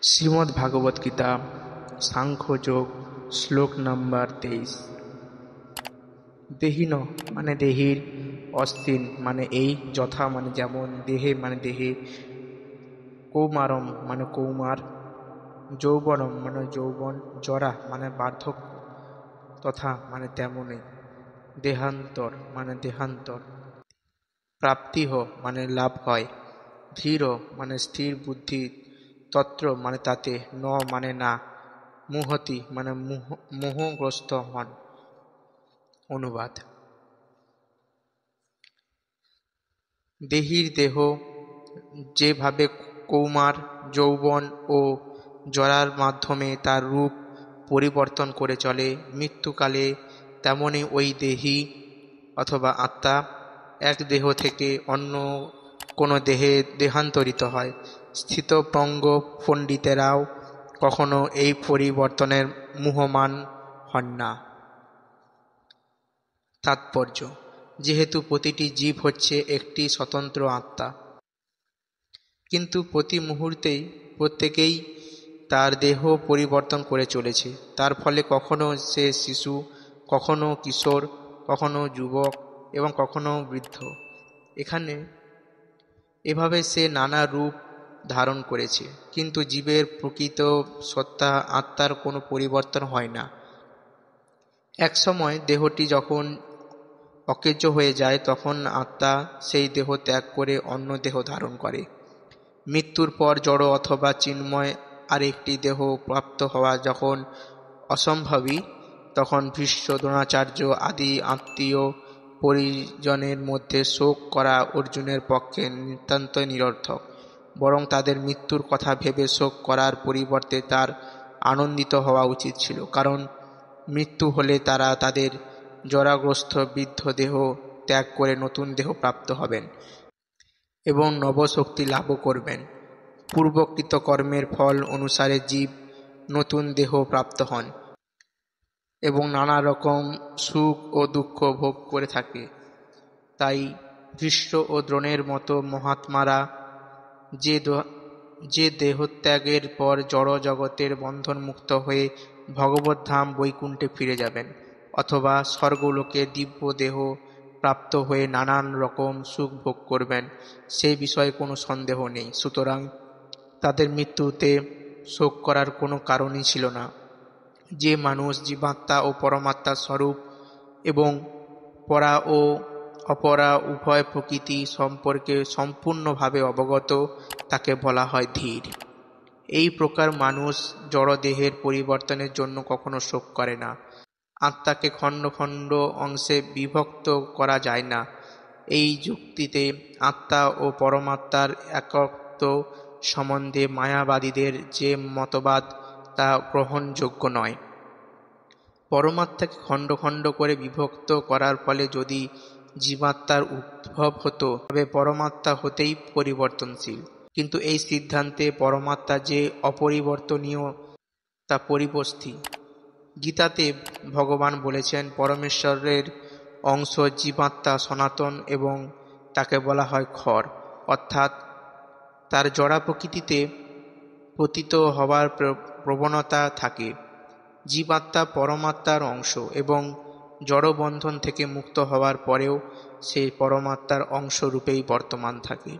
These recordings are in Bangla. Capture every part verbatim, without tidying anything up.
শ্রীমদ্ ভাগবত গীতা সাংখ্যযোগ শ্লোক নাম্বার তেইশ। দেহিন মানে দেহির, অস্তিন মানে এই, যথা মানে যেমন, দেহে মানে দেহে, কৌমারম মানে কৌমার, যৌবনম মানে যৌবন, জরা মানে বার্ধক্য, তথা মানে তেমনই, দেহান্তর মানে দেহান্তর, প্রাপ্তিহ মানে লাভ হয়, ধীর মানে স্থির বুদ্ধি, তত্র মানে তাতে, ন মানে না, মুহতি মানে মোহগ্রস্ত হন। অনুবাদ: দেহির দেহ যেভাবে কৌমার, যৌবন ও জরার মাধ্যমে তার রূপ পরিবর্তন করে চলে, মৃত্যুকালে তেমনি ওই দেহি অথবা আত্মা এক দেহ থেকে অন্য কোনো দেহে দেহান্তরিত হয়। স্থিতপ্রজ্ঞ পণ্ডিতেরাও কখনো এই পরিবর্তনের মুহ্যমান হন না। তাৎপর্য: যেহেতু প্রতিটি জীব হচ্ছে একটি স্বতন্ত্র আত্মা, কিন্তু প্রতি মুহূর্তেই প্রত্যেকেই তার দেহ পরিবর্তন করে চলেছে। তার ফলে কখনো সে শিশু, কখনো কিশোর, কখনো যুবক এবং কখনো বৃদ্ধ। এখানে এভাবে সে নানা রূপ ধারণ করেছে, কিন্তু জীবের প্রকৃত সত্তা আত্মার কোনো পরিবর্তন হয় না। এক সময় দেহটি যখন অকেজ হয়ে যায়, তখন আত্মা সেই দেহ ত্যাগ করে অন্য দেহ ধারণ করে। মৃত্যুর পর জড় অথবা চিন্ময় আরেকটি দেহ প্রাপ্ত হওয়া যখন অসম্ভবই, তখন ভীষ্ম, দ্রোণাচার্য আদি আত্মীয় পরিজনের মধ্যে শোক করা অর্জুনের পক্ষে নিতান্ত নিরর্থক। বরং তাদের মৃত্যুর কথা ভেবে শোক করার পরিবর্তে তার আনন্দিত হওয়া উচিত ছিল, কারণ মৃত্যু হলে তারা তাদের জরাগ্রস্ত বৃদ্ধ দেহ ত্যাগ করে নতুন দেহ প্রাপ্ত হবেন এবং নবশক্তি লাভও করবেন। পূর্বকৃত কর্মের ফল অনুসারে জীব নতুন দেহ প্রাপ্ত হন এবং নানা রকম সুখ ও দুঃখ ভোগ করে থাকে। তাই ভীষ্ম ও দ্রোণের মতো মহাত্মারা যে যে দেহত্যাগের পর জড় জগতের বন্ধনমুক্ত হয়ে ভগবদ্ধাম বৈকুণ্ঠে ফিরে যাবেন অথবা স্বর্গলোকে দিব্য দেহ প্রাপ্ত হয়ে নানান রকম সুখ ভোগ করবেন, সেই বিষয়ে কোনো সন্দেহ নেই। সুতরাং তাদের মৃত্যুতে শোক করার কোনো কারণই ছিল না। যে মানুষ জীবাত্মা ও পরমাত্মার স্বরূপ এবং পরা ও অপরা উভয় প্রকৃতি সম্পর্কে সম্পূর্ণভাবে অবগত, তাকে বলা হয় ধীর। এই প্রকার মানুষ জড়দেহের পরিবর্তনের জন্য কখনো শোক করে না। আত্মাকে খণ্ড খণ্ড অংশে বিভক্ত করা যায় না। এই যুক্তিতে আত্মা ও পরমাত্মার একত্ব সম্বন্ধে মায়াবাদীদের যে মতবাদ, তা গ্রহণযোগ্য নয়। পরমাত্মাকে খণ্ড খণ্ড করে বিভক্ত করার ফলে যদি জীবাত্মার উদ্ভব হতো, তবে পরমাত্মা হতেই পরিবর্তনশীল। কিন্তু এই সিদ্ধান্তে পরমাত্মা যে অপরিবর্তনীয় তা পরিপন্থী। গীতাতে ভগবান বলেছেন, পরমেশ্বরের অংশ জীবাত্মা সনাতন এবং তাকে বলা হয় ক্ষর, অর্থাৎ তার জড়া প্রকৃতিতে পতিত হবার প্রবণতা থাকে। জীবাত্মা পরমাত্মার অংশ এবং জড়বন্ধন থেকে মুক্ত হওয়ার পরেও সেই পরমাত্মার অংশ রূপেই বর্তমান থাকে।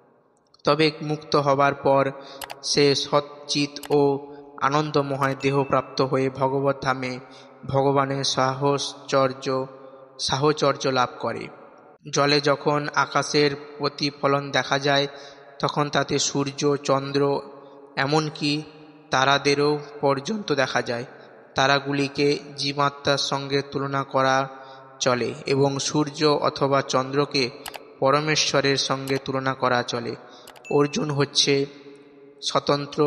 তবে মুক্ত হবার পর সে সচ্চিৎ ও আনন্দময় দেহপ্রাপ্ত হয়ে ভগবদ্ধামে ভগবানের সাহচর্য সাহচর্য লাভ করে। জলে যখন আকাশের প্রতিফলন দেখা যায়, তখন তাতে সূর্য, চন্দ্র, এমনকি তারাদেরও পর্যন্ত দেখা যায়। তারাগুলিকে জীবাত্মার সঙ্গে তুলনা করা চলে এবং সূর্য অথবা চন্দ্রকে পরমেশ্বরের সঙ্গে তুলনা করা চলে। অর্জুন হচ্ছে স্বতন্ত্র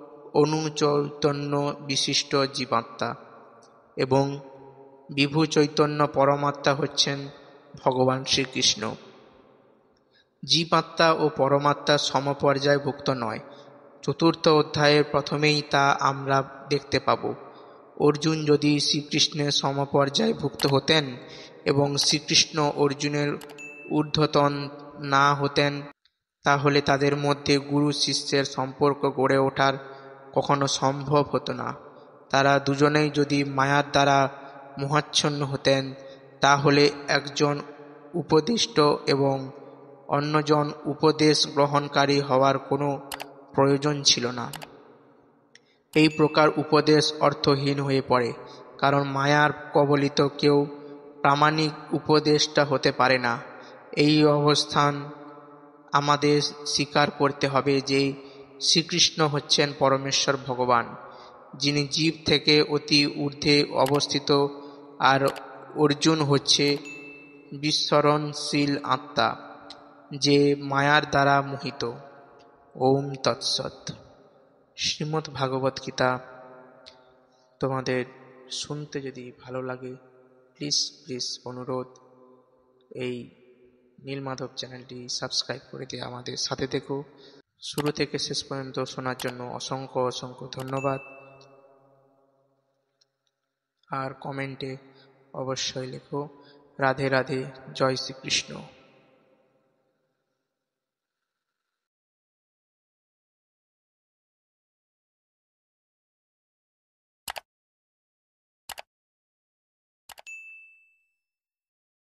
অনুচৈতন্য বিশিষ্ট জীবাত্মা এবং বিভু চৈতন্য পরমাত্মা হচ্ছেন ভগবান শ্রীকৃষ্ণ। জীবাত্মা ও পরমাত্মা সমপর্যায়ভুক্ত নয়। চতুর্থ অধ্যায়ের প্রথমেই তা আমরা দেখতে পাব। অর্জুন যদি শ্রীকৃষ্ণের সমপর্যায়ভুক্ত হতেন এবং শ্রীকৃষ্ণ অর্জুনের ঊর্ধ্বতন না হতেন, তাহলে তাদের মধ্যে গুরু শিষ্যের সম্পর্ক গড়ে ওঠার কখনো সম্ভব হতো না। তারা দুজনেই যদি মায়ার দ্বারা মোহাচ্ছন্ন হতেন, তাহলে একজন উপদিষ্ট এবং অন্যজন উপদেশ গ্রহণকারী হওয়ার কোনো প্রয়োজন ছিল না। এই প্রকার উপদেশ অর্থহীন হয়ে পড়ে, কারণ মায়ার কবলিত কেউ প্রামাণিক উপদেষ্টা হতে পারে না। এই অবস্থান আমাদের স্বীকার করতে হবে যে শ্রীকৃষ্ণ হচ্ছেন পরমেশ্বর ভগবান, যিনি জীব থেকে অতি ঊর্ধ্বে অবস্থিত, আর অর্জুন হচ্ছে বিস্মরণশীল আত্মা, যে মায়ার দ্বারা মোহিত। ওম তৎসৎ। শ্রীমদ্ ভাগবত গীতা তোমাদের শুনতে যদি ভালো লাগে, প্লিজ প্লিজ অনুরোধ, এই নীলমাধব চ্যানেলটি সাবস্ক্রাইব করে দিয়ে আমাদের সাথে দেখো। শুরু থেকে শেষ পর্যন্ত শোনার জন্য অসংখ্য অসংখ্য ধন্যবাদ। আর কমেন্টে অবশ্যই লেখো রাধে রাধে, জয় শ্রীকৃষ্ণ।